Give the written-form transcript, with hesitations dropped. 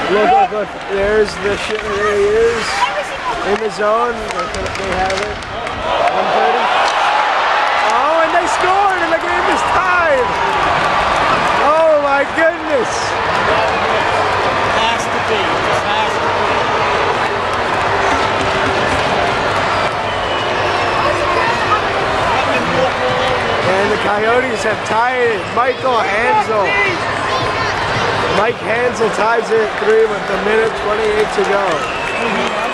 Look. There's the shit. There he is. In the zone. They have it. 130. Oh, and they scored, and the game is tied. Oh my goodness. Has to be. Just has to be. And the Coyotes have tied it. Michael Hanzel. Mike Hanzel ties it at 3 with a minute 28 to go.